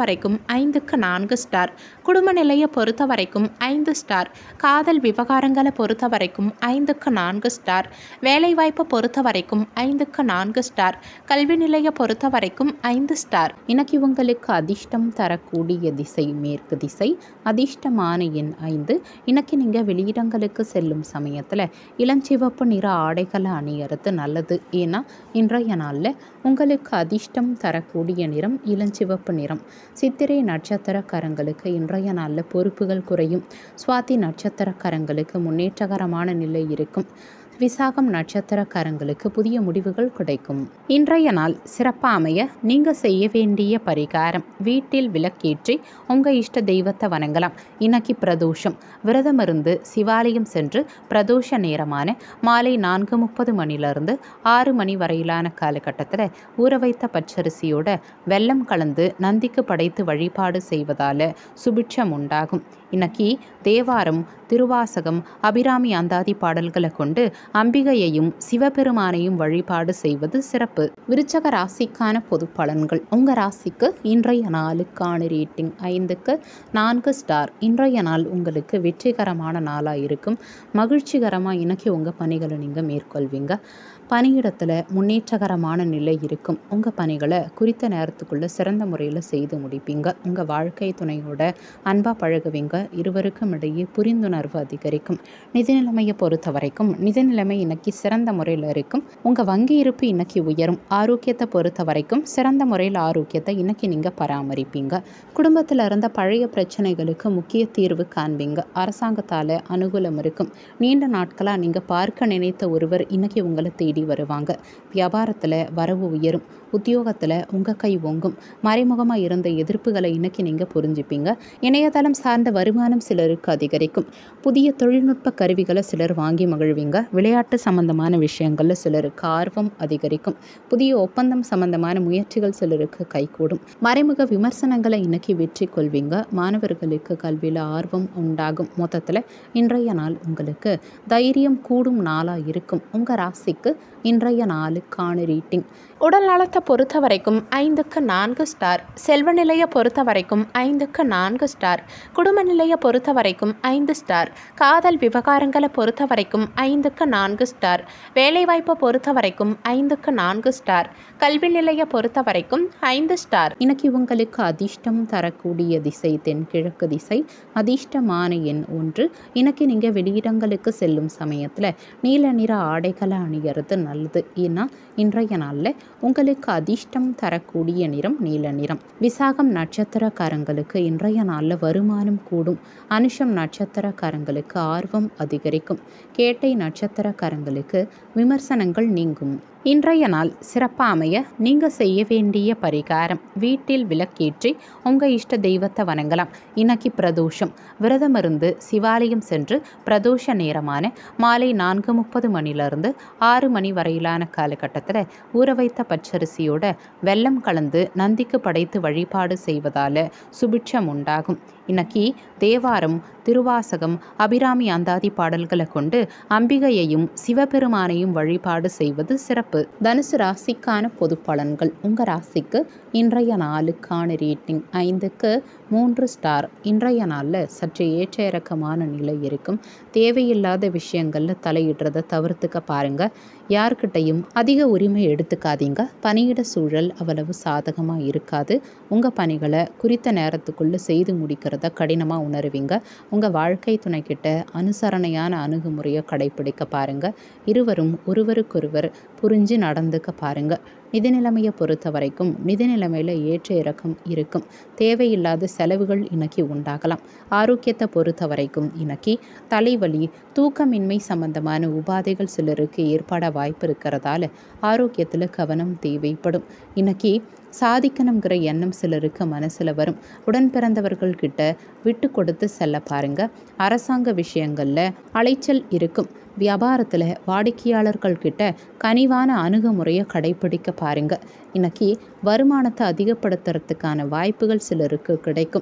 5க்கு 4 ஸ்டார். குடும்ப நிலையை பொறுத்த வரைக்கும் 5 ஸ்டார். காதல் விவகாரங்களை பொறுத்த வரைக்கும் 5க்கு 4 ஸ்டார். வேலைவாய்ப்பை பொறுத்த வரைக்கும் 5க்கு 4 ஸ்டார். கல்வி நிலையை பொறுத்த வரைக்கும் 5 ஸ்டார். இன்னைக்கு உங்களுக்கு அதிர்ஷ்டம் தரக்கூடிய திசை மேற்கு திசை. அதிர்ஷ்டமான எண் 5. இன்னைக்கு நீங்கள் வெளியிடங்களுக்கு செல்லும் சமயத்தில் இளஞ்சிவப்பு நிற ஆடைகளை அணியறது நல்லது. ஏன்னா இன்றைய நாளில் உங்களுக்கு அதிர்ஷ்டம் தரக்கூடிய நிறம் இளஞ்சிவப்பு நிறம். சித்திரை நட்சத்திரக்காரங்களுக்கு இன்றைய நாளில் பொறுப்புகள் குறையும். சுவாதி நட்சத்திரக்காரங்களுக்கு முன்னேற்றகரமான நிலை இருக்கும். விசாகம் நட்சத்திரக்காரங்களுக்கு புதிய முடிவுகள் கிடைக்கும். இன்றைய நாள் சிறப்பாக அமைய நீங்கள் செய்ய வேண்டிய பரிகாரம், வீட்டில் விளக்கேற்றி உங்கள் இஷ்ட தெய்வத்தை வணங்கலாம். இன்னைக்கு பிரதோஷம். விரதம் இருந்து சிவாலயம் சென்று பிரதோஷ நேரமான மாலை 4:30 மணிலிருந்து 6 மணி வரையிலான காலகட்டத்தில் ஊற வைத்த பச்சரிசியோட வெல்லம் கலந்து நந்திக்கு படைத்து வழிபாடு செய்வதால் சுபிட்சம் உண்டாகும். இன்னைக்கு தேவாரம், திருவாசகம், அபிராமி அந்தாதி பாடல்களை கொண்டு அம்பிகையையும் சிவபெருமானையும் வழிபாடு செய்வது சிறப்பு. விருச்சக ராசிக்கான பொது பலன்கள். உங்கள் ராசிக்கு இன்றைய நாளுக்கான ரேட்டிங் 5க்கு 4 ஸ்டார். இன்றைய நாள் உங்களுக்கு வெற்றிகரமான நாளாக இருக்கும். மகிழ்ச்சிகரமாக இன்னைக்கு உங்கள் பணிகளை நீங்கள் மேற்கொள்வீங்க. பணியிடத்தில் முன்னேற்றகரமான நிலை இருக்கும். உங்கள் பணிகளை குறித்த நேரத்துக்குள்ளே சிறந்த முறையில் செய்து முடிப்பீங்க. உங்கள் வாழ்க்கை துணையோட அன்பாக பழகுவீங்க. இருவருக்கும் இடையே புரிந்துணர்வு அதிகரிக்கும். நிதி நிலைமையை பொறுத்த வரைக்கும் நிதி நிலைமை இன்னைக்கு சிறந்த முறையில் இருக்கும். உங்கள் வங்கி இருப்பு இன்னைக்கு உயரும். ஆரோக்கியத்தை பொறுத்த வரைக்கும் சிறந்த முறையில் ஆரோக்கியத்தை இன்னைக்கு நீங்கள் பராமரிப்பீங்க. குடும்பத்தில் இருந்த பழைய பிரச்சனைகளுக்கு முக்கிய தீர்வு காண்பீங்க. அரசாங்கத்தால் அனுகூலம் இருக்கும். நீண்ட நாட்களாக நீங்கள் பார்க்க நினைத்த ஒருவர் இன்னைக்கு உங்களை தேடி வருவாங்க. வியாபாரத்தில் வரவு உயரும். உத்தியோகத்தில் உங்கள் கை ஓங்கும். மறைமுகமாக இருந்த எதிர்ப்புகளை இன்னைக்கு நீங்கள் புரிஞ்சுப்பீங்க. இணையதளம் சார்ந்த வருமானம் சிலருக்கு அதிகரிக்கும். புதிய தொழில்நுட்ப கருவிகளை சிலர் வாங்கி மகிழ்வீங்க. விளையாட்டு சம்பந்தமான விஷயங்களில் சிலருக்கு ஆர்வம் அதிகரிக்கும். புதிய ஒப்பந்தம் சம்பந்தமான முயற்சிகள் சிலருக்கு கைகூடும். மறைமுக விமர்சனங்களை இன்னைக்கு வெற்றி கொள்வீங்க. மாணவர்களுக்கு கல்வியில் ஆர்வம் உண்டாகும். மொத்தத்தில் இன்றைய நாள் உங்களுக்கு தைரியம் கூடும் நாளாக இருக்கும். உங்கள் ராசிக்கு இன்றைய நாளுக்கான ரேட்டிங். உடல் நலத்தை பொறுத்த வரைக்கும் 5க்கு 4 ஸ்டார். செல்வ நிலையை பொறுத்த வரைக்கும் 5க்கு 4 ஸ்டார். குடும்ப நிலையை பொறுத்த வரைக்கும் 5 ஸ்டார். காதல் விவகாரங்களை பொறுத்த வரைக்கும் 5க்கு 4 ஸ்டார். வேலைவாய்ப்பை பொறுத்த வரைக்கும் 5க்கு 4 ஸ்டார். கல்வி நிலையை பொறுத்த வரைக்கும் 5 ஸ்டார். இன்னைக்கு உங்களுக்கு அதிர்ஷ்டம் தரக்கூடிய திசை தென்கிழக்கு திசை. அதிர்ஷ்டமான எண் 1. இன்னைக்கு நீங்கள் வெளியிடங்களுக்கு செல்லும் சமயத்தில் நீல நிற ஆடைகளை அணிகிறது நல்லது. ஏன்னா இன்றைய நாளில் உங்களுக்கு அதிர்ஷ்டம் தரக்கூடிய நிறம் நீல நிறம். விசாகம் நட்சத்திரக்காரங்களுக்கு இன்றைய நாளில் வருமானம் கூடும். அனுஷம் நட்சத்திரக்காரங்களுக்கு ஆர்வம் அதிகரிக்கும். கேட்டை நட்சத்திரக்காரங்களுக்கு விமர்சனங்கள் நீங்கும். இன்றைய நாள் சிறப்பாக அமைய நீங்கள் செய்ய வேண்டிய பரிகாரம், வீட்டில் விளக்கேற்றி உங்கள் இஷ்ட தெய்வத்தை வணங்கலாம். இன்னைக்கு பிரதோஷம். விரதம் இருந்து சிவாலயம் சென்று பிரதோஷ நேரமான மாலை 4:30 மணிலிருந்து 6 மணி வரையிலான காலகட்டத்தில் ஊற வைத்த பச்சரிசியோட வெல்லம் கலந்து நந்திக்கு படைத்து வழிபாடு செய்வதால் சுபிட்சம் உண்டாகும். இன்னைக்கு தேவாரம், திருவாசகம், அபிராமி அந்தாதி பாடல்களை கொண்டு அம்பிகையையும் சிவபெருமானையும் வழிபாடு செய்வது சிறப்பு. தனுசு ராசிக்கான பொது பலன்கள். உங்கள் ராசிக்கு இன்றைய நாளுக்கான ரேட்டிங் 5க்கு 3 ஸ்டார். இன்றைய நாளில் சற்று ஏற்ற இறக்கமான நிலை இருக்கும். தேவையில்லாத விஷயங்களில் தலையிடுறதை தவிர்த்துக்க பாருங்க. யார்கிட்டையும் அதிக உரிமை எடுத்துக்காதீங்க. பணியிட சூழல் அவ்வளவு சாதகமாக இருக்காது. உங்கள் பணிகளை குறித்த நேரத்துக்குள்ளே செய்து முடிக்கிறத கடினமாக உணருவீங்க. உங்கள் வாழ்க்கை துணைக்கிட்ட அனுசரணையான அணுகுமுறையை கடைப்பிடிக்க பாருங்க. இருவரும் ஒருவருக்கொருவர் புரிஞ்சு நடந்துக்க பாருங்க. நிதி நிலைமையை பொறுத்த வரைக்கும் நிதி நிலைமையில் ஏற்ற இறக்கம் இருக்கும். தேவையில்லாத செலவுகள் இன்னைக்கு உண்டாகலாம். ஆரோக்கியத்தை பொறுத்த வரைக்கும் இன்னைக்கு தலைவலி, தூக்கமின்மை சம்பந்தமான உபாதைகள் சிலருக்கு ஏற்பட வாய்ப்பு இருக்கிறதால ஆரோக்கியத்தில் கவனம் தேவைப்படும். இன்னைக்கு சாதிக்கணுங்கிற எண்ணம் சிலருக்கு மனசில் வரும். உடன் பிறந்தவர்கள்கிட்ட விட்டு கொடுத்து செல்ல பாருங்க. அரசாங்க விஷயங்களில் அலைச்சல் இருக்கும். வியாபாரத்தில் வாடிக்கையாளர்கள்கிட்ட கனிவான அணுகுமுறையை கடைப்பிடிக்க பாருங்க. இன்னைக்கு வருமானத்தை அதிகப்படுத்துறதுக்கான வாய்ப்புகள் சிலருக்கு கிடைக்கும்.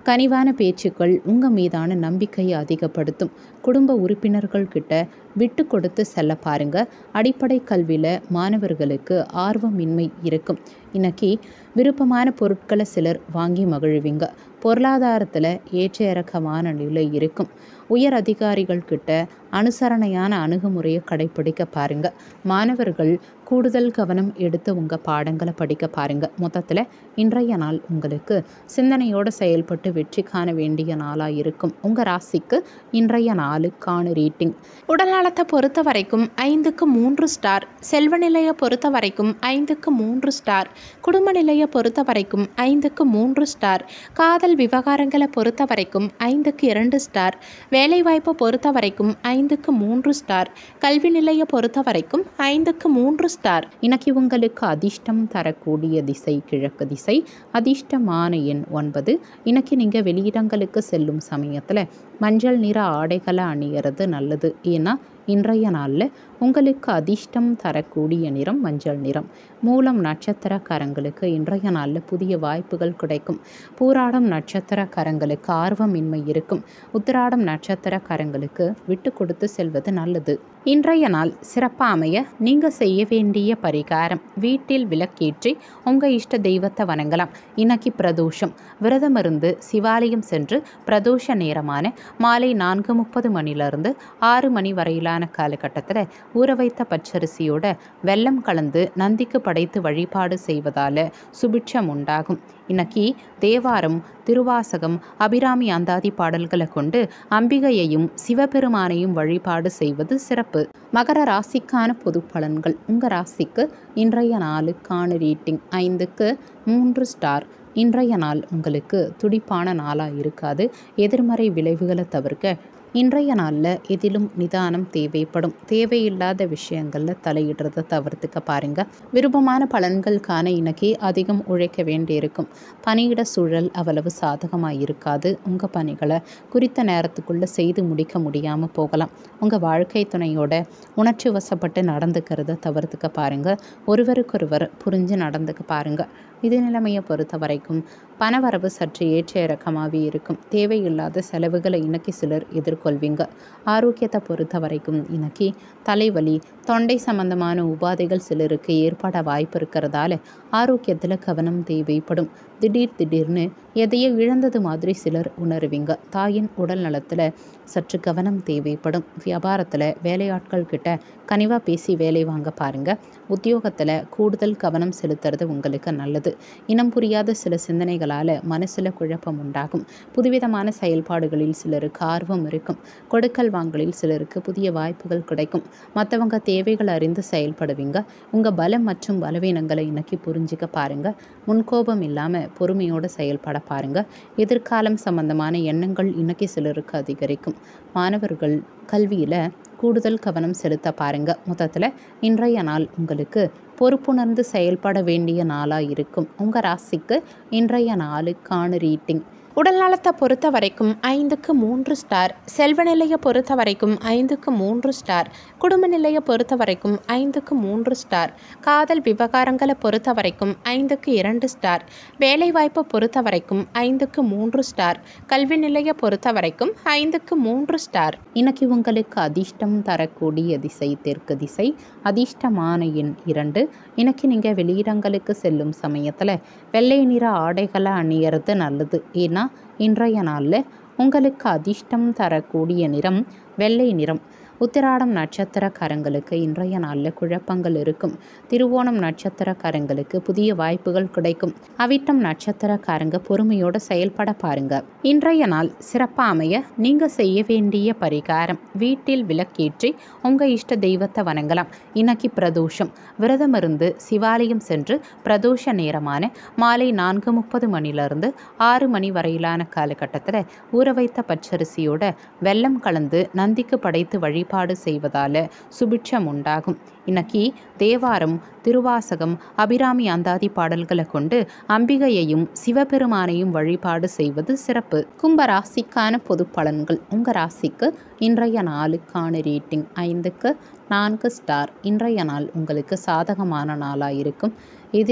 கனிவான பேச்சுக்கள் உங்கள் மீதான நம்பிக்கையை அதிகப்படுத்தும். குடும்ப உறுப்பினர்கள் கிட்ட விட்டு கொடுத்து செல்ல பாருங்க. அடிப்படை கல்வியில் மாணவர்களுக்கு ஆர்வமின்மை இருக்கும். இன்னைக்கு விருப்பமான பொருட்களை சிலர் வாங்கி மகிழ்வீங்க. பொருளாதாரத்தில் ஏற்ற இறக்கமான நிலை இருக்கும். உயர் அதிகாரிகள் கிட்ட அனுசரணையான அணுகுமுறையை கடைப்பிடிக்க பாருங்க. மாணவர்கள் கூடுதல் கவனம் எடுத்து உங்கள் பாடங்களை படிக்க பாருங்க. மொத்தத்தில் இன்றைய நாள் உங்களுக்கு சிந்தனையோடு செயல்பட்டு வெற்றி காண வேண்டிய நாளாக இருக்கும். உங்கள் ராசிக்கு இன்றைய நாளுக்கான ரேட்டிங். உடல் நலத்தை பொறுத்த வரைக்கும் 5க்கு 3 ஸ்டார். செல்வ நிலையை பொறுத்த வரைக்கும் 5க்கு 3 ஸ்டார். குடும்ப நிலையை பொறுத்த வரைக்கும் 5க்கு 3 ஸ்டார். காதல் விவகாரங்களை பொறுத்த வரைக்கும் 5க்கு 2 ஸ்டார். வேலைவாய்ப்பை பொறுத்த வரைக்கும் 5க்கு 3 ஸ்டார். கல்வி நிலையை பொறுத்த வரைக்கும் 5க்கு 3 ஸ்டார். இன்னைக்கு உங்களுக்கு அதிர்ஷ்டம் தரக்கூடிய திசை கிழக்கு திசை. அதிர்ஷ்டமான எண் 9. இன்னைக்கு நீங்கள் வெளியிடங்களுக்கு செல்லும் சமயத்தில் மஞ்சள் நிற ஆடைகளை அணியறது நல்லது. ஏன்னா இன்றைய நாளில் உங்களுக்கு அதிர்ஷ்டம் தரக்கூடிய நிறம் மஞ்சள் நிறம். மூலம் நட்சத்திரக்காரங்களுக்கு இன்றைய நாளில் புதிய வாய்ப்புகள் கிடைக்கும். பூராடம் நட்சத்திரக்காரங்களுக்கு ஆர்வமின்மை இருக்கும். உத்திராடம் நட்சத்திரக்காரங்களுக்கு விட்டு கொடுத்து செல்வது நல்லது. இன்றைய நாள் சிறப்பாக அமைய நீங்கள் செய்ய வேண்டிய பரிகாரம், வீட்டில் விளக்கேற்றி உங்கள் இஷ்ட தெய்வத்தை வணங்கலாம். இன்னைக்கு பிரதோஷம். விரதம் இருந்து சிவாலயம் சென்று பிரதோஷ நேரமான மாலை 4:30 மணிலிருந்து 6 மணி வரையிலான காலகட்டத்தில் ஊற வைத்த பச்சரிசியோட வெல்லம் கலந்து நந்திக்கு படைத்து வழிபாடு செய்வதால் சுபிட்சம் உண்டாகும். இன்னைக்கு தேவாரம், திருவாசகம், அபிராமி அந்தாதி பாடல்களை கொண்டு அம்பிகையையும் சிவபெருமானையும் வழிபாடு செய்வது சிறப்பு. மகர ராசிக்கான பொது பலன்கள். உங்கள் ராசிக்கு இன்றைய நாளுக்கான ரேட்டிங் 5க்கு 3 ஸ்டார். இன்றைய நாள் உங்களுக்கு துடிப்பான நாளாக இருக்காது. எதிர்மறை விளைவுகளை தவிர்க்க இன்றைய நாளில் எதிலும் நிதானம் தேவைப்படும். தேவையில்லாத விஷயங்களில் தலையிடுறதை தவிர்த்துக்க பாருங்கள். விருப்பமான பலன்களுக்கான இன்னைக்கு அதிகம் உழைக்க வேண்டியிருக்கும். பணியிட சூழல் அவ்வளவு சாதகமாக இருக்காது. உங்கள் பணிகளை குறித்த நேரத்துக்குள்ளே செய்து முடிக்க முடியாமல் போகலாம். உங்கள் வாழ்க்கை துணையோட உணர்ச்சி வசப்பட்டு நடந்துக்கிறத தவிர்த்துக்க பாருங்கள். ஒருவருக்கொருவர் புரிஞ்சு நடந்துக்க பாருங்கள். இது நிலைமையை பொறுத்த வரைக்கும் பணவரவு சற்று ஏற்ற இறக்கமாகவே இருக்கும். தேவையில்லாத செலவுகளை இன்னைக்கு சிலர் எதிர்கொள்வீங்க. ஆரோக்கியத்தை பொறுத்த வரைக்கும் இன்னைக்கு தலைவலி, தொண்டை சம்பந்தமான உபாதைகள் சிலருக்கு ஏற்பட வாய்ப்பு இருக்கிறதால ஆரோக்கியத்தில் கவனம் தேவைப்படும். திடீர்னு எதையோ இழந்தது மாதிரி சிலர் உணருவீங்க. தாயின் உடல் நலத்தில் சற்று கவனம் தேவைப்படும். வியாபாரத்தில் வேலையாட்கள் கிட்ட கனிவாக பேசி வேலை வாங்க பாருங்கள். உத்தியோகத்தில் கூடுதல் கவனம் செலுத்துறது உங்களுக்கு நல்லது. இனம் புரியாத சில சிந்தனைகளால் மனசில் குழப்பம் உண்டாகும். புதுவிதமான செயல்பாடுகளில் சிலருக்கு ஆர்வம் இருக்கும். கொடுக்கல் வாங்கலில் சிலருக்கு புதிய வாய்ப்புகள் கிடைக்கும். மற்றவங்க தேவைகள் அறிந்து செயல்படுவீங்க. உங்கள் பலம் மற்றும் பலவீனங்களை இன்னைக்கு புரிஞ்சிக்க பாருங்கள். முன்கோபம் இல்லாமல் பொறுமையோடு செயல்பட பாருங்கள். எதிர்காலம் சம்பந்தமான எண்ணங்கள் இன்னைக்கு சிலருக்கு அதிகரிக்கும். மாணவர்கள் கல்வியில் கூடுதல் கவனம் செலுத்த பாருங்க. மொத்தத்தில் இன்றைய நாள் உங்களுக்கு பொறுப்புணர்ந்து செயல்பட வேண்டிய நாளாக இருக்கும். உங்கள் ராசிக்கு இன்றைய நாளுக்கான ரேட்டிங். உடல் நலத்தை பொறுத்த வரைக்கும் 5க்கு 3 ஸ்டார். செல்வ நிலையை பொறுத்த வரைக்கும் 5க்கு 3 ஸ்டார். குடும்ப நிலையை பொறுத்த வரைக்கும் 5க்கு 3 ஸ்டார். காதல் விவகாரங்களை பொறுத்த வரைக்கும் 5க்கு 2 ஸ்டார். வேலைவாய்ப்பை பொறுத்த வரைக்கும் 5க்கு 3 ஸ்டார். கல்வி நிலையை பொறுத்த வரைக்கும் 5க்கு 3 ஸ்டார். இன்னைக்கு உங்களுக்கு அதிர்ஷ்டம் தரக்கூடிய திசை தெற்கு திசை. அதிர்ஷ்டமான எண் 2. இன்னைக்கு நீங்கள் வெளியிடங்களுக்கு செல்லும் சமயத்தில் வெள்ளை நிற ஆடைகளை அணியறது நல்லது. ஏன்னா இன்றைய நாளில் உங்களுக்கு அதிர்ஷ்டம் தரக்கூடிய நிறம் வெள்ளை நிறம். உத்திராடம் நட்சத்திரக்காரங்களுக்கு இன்றைய நாளில் குழப்பங்கள் இருக்கும். திருவோணம் நட்சத்திரக்காரங்களுக்கு புதிய வாய்ப்புகள் கிடைக்கும். அவிட்டம் நட்சத்திரக்காரங்க பொறுமையோடு செயல்பட பாருங்க. இன்றைய நாள் சிறப்பாக அமைய நீங்கள் செய்ய வேண்டிய பரிகாரம், வீட்டில் விளக்கேற்றி உங்கள் இஷ்ட தெய்வத்தை வணங்கலாம். இன்னைக்கு பிரதோஷம். விரதம் இருந்து சிவாலயம் சென்று பிரதோஷ நேரமான மாலை 4:30 மணிலிருந்து 6 மணி வரையிலான காலகட்டத்தில் ஊற வைத்த பச்சரிசியோட வெல்லம் கலந்து நந்திக்கு படைத்து வழிபாடு செய்வதால் சுபிட்சம் உண்டாகும். இன்னைக்கு தேவாரம், திருவாசகம், அபிராமி அந்தாதி பாடல்களை கொண்டு அம்பிகையையும் சிவபெருமானையும் வழிபாடு செய்வது சிறப்பு. கும்ப ராசிக்கான பொது பலன்கள். உங்கள் ராசிக்கு இன்றைய நாளுக்கான ரேட்டிங் 5க்கு 4 ஸ்டார். இன்றைய நாள் உங்களுக்கு சாதகமான நாளாக இருக்கும். இதிலும்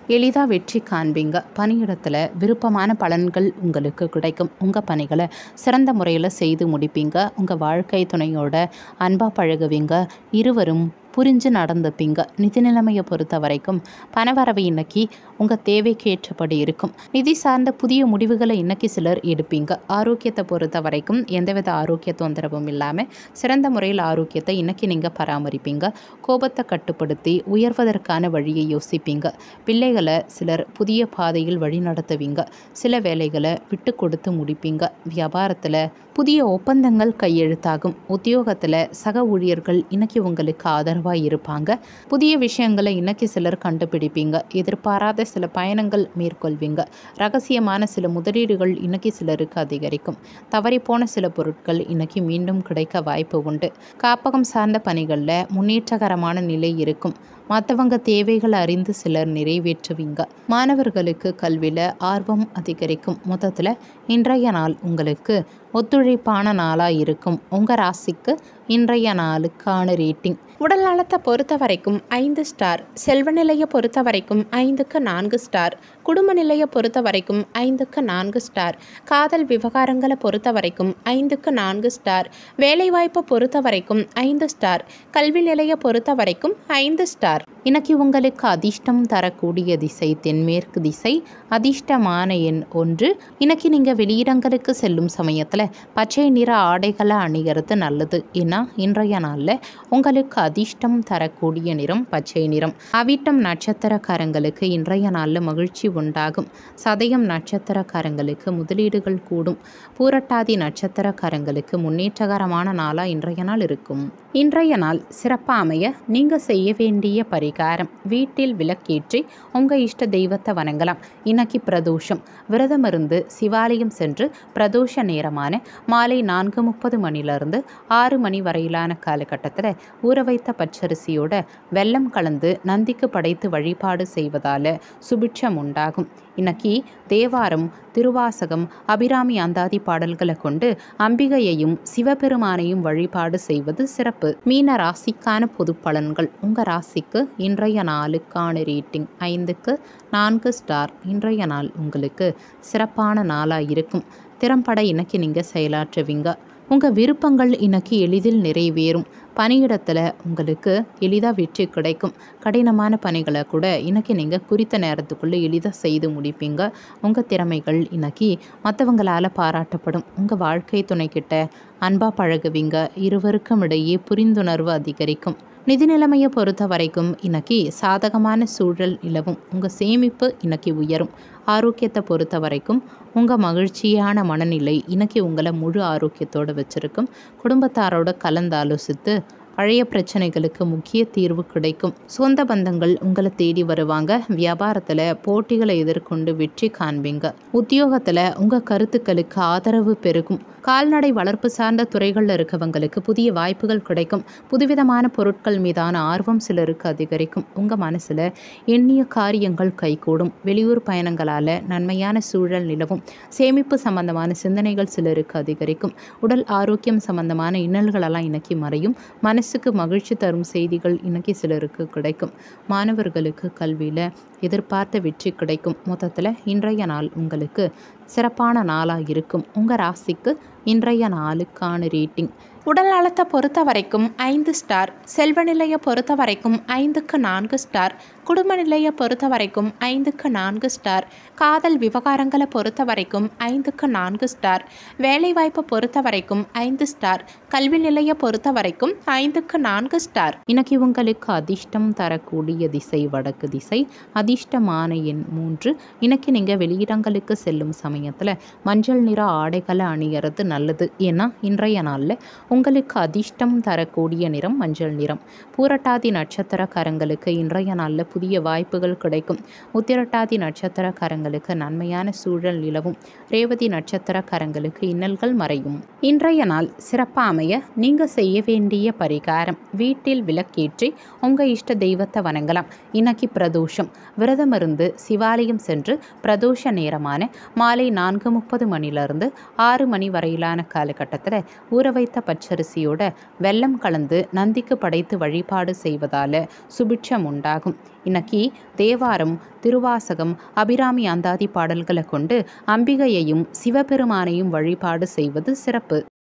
எளிதாக வெற்றி காண்பீங்க. பணியிடத்தில் விருப்பமான பலன்கள் உங்களுக்கு கிடைக்கும். உங்கள் பணிகளை சிறந்த முறையில் செய்து முடிப்பீங்க. உங்கள் வாழ்க்கை துணையோட அன்பாக பழகுவீங்க. இருவரும் புரிஞ்சு நடந்துப்பீங்க. நிதி நிலைமையை பொறுத்த வரைக்கும் பணவரவு இன்னைக்கு உங்கள் தேவைக்கு ஏற்றபடி இருக்கும். நிதி சார்ந்த புதிய முடிவுகளை இன்னைக்கு சிலர் எடுப்பீங்க. ஆரோக்கியத்தை பொறுத்த வரைக்கும் எந்தவித ஆரோக்கிய தொந்தரவும் இல்லாமல் சிறந்த முறையில் ஆரோக்கியத்தை இன்னைக்கு நீங்கள் பராமரிப்பீங்க. கோபத்தை கட்டுப்படுத்தி உயர்வதற்கான வழியை யோசிப்பீங்க. பிள்ளைகளை சிலர் புதிய பாதையில் வழி நடத்துவீங்க. சில வேலைகளை விட்டு கொடுத்து முடிப்பீங்க. வியாபாரத்தில் புதிய ஒப்பந்தங்கள் கையெழுத்தாகும். உத்தியோகத்தில் சக ஊழியர்கள் இன்னைக்கு உங்களுக்கு ஆதரவாக இருப்பாங்க. புதிய விஷயங்களை இன்னைக்கு சிலர் கண்டுபிடிப்பீங்க. எதிர்பாராத சில பயணங்கள் மேற்கொள்வீங்க. ரகசியமான சில முதலீடுகள் இன்னைக்கு சிலருக்கு அதிகரிக்கும். தவறிப்போன சில பொருட்கள் இன்னைக்கு மீண்டும் கிடைக்க வாய்ப்பு உண்டு. காப்பகம் சார்ந்த பணிகளில் முன்னேற்றகரமான நிலை இருக்கும். மற்றவங்க தேவைகள் அறிந்து சிலர் நிறைவேற்றுவீங்க. மாணவர்களுக்கு கல்வியில் ஆர்வம் அதிகரிக்கும். மொத்தத்தில் இன்றைய நாள் உங்களுக்கு ஒத்துழைப்பான நாளாக இருக்கும். உங்கள் ராசிக்கு இன்றைய நாளுக்கான ரேட்டிங். உடல் நலத்தை பொறுத்த வரைக்கும் 5 ஸ்டார். செல்வ நிலையை பொறுத்த வரைக்கும் 5க்கு 4 ஸ்டார். குடும்ப நிலையை பொறுத்த வரைக்கும் 5க்கு 4 ஸ்டார். காதல் விவகாரங்களை பொறுத்த வரைக்கும் 5க்கு 4 ஸ்டார். வேலைவாய்ப்பை பொறுத்த வரைக்கும் 5 ஸ்டார். கல்வி நிலையை பொறுத்த வரைக்கும் 5 ஸ்டார். இன்னைக்கு உங்களுக்கு அதிர்ஷ்டம் தரக்கூடிய திசை தென்மேற்கு திசை. அதிர்ஷ்டமான எண் 1. இன்னைக்கு நீங்கள் வெளியிடங்களுக்கு செல்லும் சமயத்தில் பச்சை நிற ஆடைகளை அணிகிறது நல்லது. ஏன்னா இன்றைய நாளில் உங்களுக்கு அதிர்ஷ்டம் தரக்கூடிய நிறம் பச்சை நிறம். அவிட்டம் நட்சத்திரக்காரங்களுக்கு இன்றைய நாளில் மகிழ்ச்சி உண்டாகும். சதயம் நட்சத்திரக்காரங்களுக்கு முதலீடுகள் கூடும். பூரட்டாதி நட்சத்திரக்காரங்களுக்கு முன்னேற்றகரமான நாளாக இன்றைய நாள் இருக்கும். இன்றைய நாள் சிறப்பாக அமைய நீங்கள் செய்ய வேண்டிய பரிகாரம், வீட்டில் விளக்கேற்றி உங்கள் இஷ்ட தெய்வத்தை வணங்கலாம். இன்னைக்கு பிரதோஷம். விரதம் இருந்து சிவாலயம் சென்று பிரதோஷ நேரமான மாலை 4:30 மணிலிருந்து 6 மணி வரையிலான காலகட்டத்தில் ஊற வைத்த பச்சரிசியோட வெல்லம் கலந்து நந்திக்கு படைத்து வழிபாடு செய்வதால் சுபிட்சம் உண்டாகும். இன்னைக்கு தேவாரம், திருவாசகம், அபிராமி அந்தாதி பாடல்களை கொண்டு அம்பிகையையும் சிவபெருமானையும் வழிபாடு செய்வது சிறப்பு. மீன ராசிக்கான பொது பலன்கள். உங்கள் ராசிக்கு இன்றைய நாளுக்கான ரேட்டிங் 5க்கு 4 ஸ்டார். இன்றைய நாள் உங்களுக்கு சிறப்பான நாளாக இருக்கும். திறம்பட இன்னைக்கு நீங்கள் செயலாற்றுவீங்க. உங்கள் விருப்பங்கள் இன்னைக்கு எளிதில் நிறைவேறும். பணியிடத்தில் உங்களுக்கு எளிதாக வெற்றி கிடைக்கும். கடினமான பணிகளை கூட இன்னைக்கு நீங்கள் குறித்த நேரத்துக்குள்ளே எளிதாக செய்து முடிப்பீங்க. உங்கள் திறமைகள் இன்னைக்கு மற்றவங்களால் பாராட்டப்படும். உங்கள் வாழ்க்கை துணைக்கிட்ட அன்பாக பழகுவீங்க. இருவருக்கும் இடையே புரிந்துணர்வு அதிகரிக்கும். நிதி நிலைமையை பொறுத்த வரைக்கும் இன்னைக்கு சாதகமான சூழல் நிலவும். உங்கள் சேமிப்பு இன்னைக்கு உயரும். ஆரோக்கியத்தை பொறுத்த வரைக்கும் உங்கள் மகிழ்ச்சியான மனநிலை இன்னைக்கு உங்களை முழு ஆரோக்கியத்தோடு வச்சுருக்கும். குடும்பத்தாரோட கலந்தாலோசித்து பழைய பிரச்சனைகளுக்கு முக்கிய தீர்வு கிடைக்கும். சொந்த பந்தங்கள் உங்களை தேடி வருவாங்க. வியாபாரத்தில் போட்டிகளை எதிர்கொண்டு வெற்றி காண்பீங்க. உத்தியோகத்தில் உங்கள் கருத்துக்களுக்கு ஆதரவு பெருகும். கால்நடை வளர்ப்பு சார்ந்த துறைகளில் இருக்கவங்களுக்கு புதிய வாய்ப்புகள் கிடைக்கும். புதுவிதமான பொருட்கள் மீதான ஆர்வம் சிலருக்கு அதிகரிக்கும். உங்கள் மனசில் எண்ணிய காரியங்கள் கைகூடும். வெளியூர் பயணங்களால் நன்மையான சூழல் நிலவும். சேமிப்பு சம்பந்தமான சிந்தனைகள் சிலருக்கு அதிகரிக்கும். உடல் ஆரோக்கியம் சம்பந்தமான இன்னல்களெல்லாம் இன்னைக்கு மறையும். மனசுக்கு மகிழ்ச்சி தரும் செய்திகள் இன்னைக்கு சிலருக்கு கிடைக்கும். மாணவர்களுக்கு கல்வியில் எதிர்பார்த்த வெற்றி கிடைக்கும். மொத்தத்தில் இன்றைய நாள் உங்களுக்கு சிறப்பான நாளாக இருக்கும். உங்கள் ராசிக்கு இன்றைய நாளுக்கான ரேட்டிங். உடல் நலத்தை பொறுத்த வரைக்கும் 5 ஸ்டார். செல்வ நிலையை பொறுத்த வரைக்கும் 5க்கு 4 ஸ்டார். குடும்ப நிலையை பொறுத்த வரைக்கும் 5க்கு 4 ஸ்டார். காதல் விவகாரங்களை பொறுத்த வரைக்கும் 5க்கு 4 ஸ்டார். வேலைவாய்ப்பை பொறுத்த வரைக்கும் 5 ஸ்டார். கல்வி நிலையை பொறுத்த வரைக்கும் 5க்கு 4 ஸ்டார். இன்னைக்கு உங்களுக்கு அதிர்ஷ்டம் தரக்கூடிய திசை வடக்கு திசை. அதிர்ஷ்டமான எண் 3. இன்னைக்கு நீங்கள் வெளியிடங்களுக்கு செல்லும் சமயத்தில் மஞ்சள் நிற ஆடைகளை அணிகிறது நல்லது. ஏன்னா இன்றைய நாளில் உங்களுக்கு அதிர்ஷ்டம் தரக்கூடிய நிறம் மஞ்சள் நிறம். பூரட்டாதி நட்சத்திரக்காரங்களுக்கு இன்றைய நாளில் புதிய வாய்ப்புகள் கிடைக்கும். உத்திரட்டாதி நட்சத்திரக்காரங்களுக்கு நன்மையான சூழல் நிலவும். ரேவதி நட்சத்திரக்காரங்களுக்கு இன்னல்கள் மறையும். இன்றைய நாள் சிறப்பாக அமைய நீங்கள் செய்ய வேண்டிய பரிகாரம், வீட்டில் விளக்கேற்றி உங்கள் இஷ்ட தெய்வத்தை வணங்கலாம். இன்னைக்கு பிரதோஷம். விரதம் இருந்து சிவாலயம் சென்று பிரதோஷ நேரமான மாலை 4:30 மணிலிருந்து 6 மணி வரையிலான காலகட்டத்தில் ஊற வைத்த பச்சரிசியோட வெல்லம் கலந்து நந்திக்கு படைத்து வழிபாடு செய்வதால் சுபிட்சம் உண்டாகும். இன்னைக்கு தேவாரம், திருவாசகம், அபிராமி அந்தாதி பாடல்களை கொண்டு அம்பிகையையும் சிவபெருமானையும் வழிபாடு செய்வது சிறப்பு.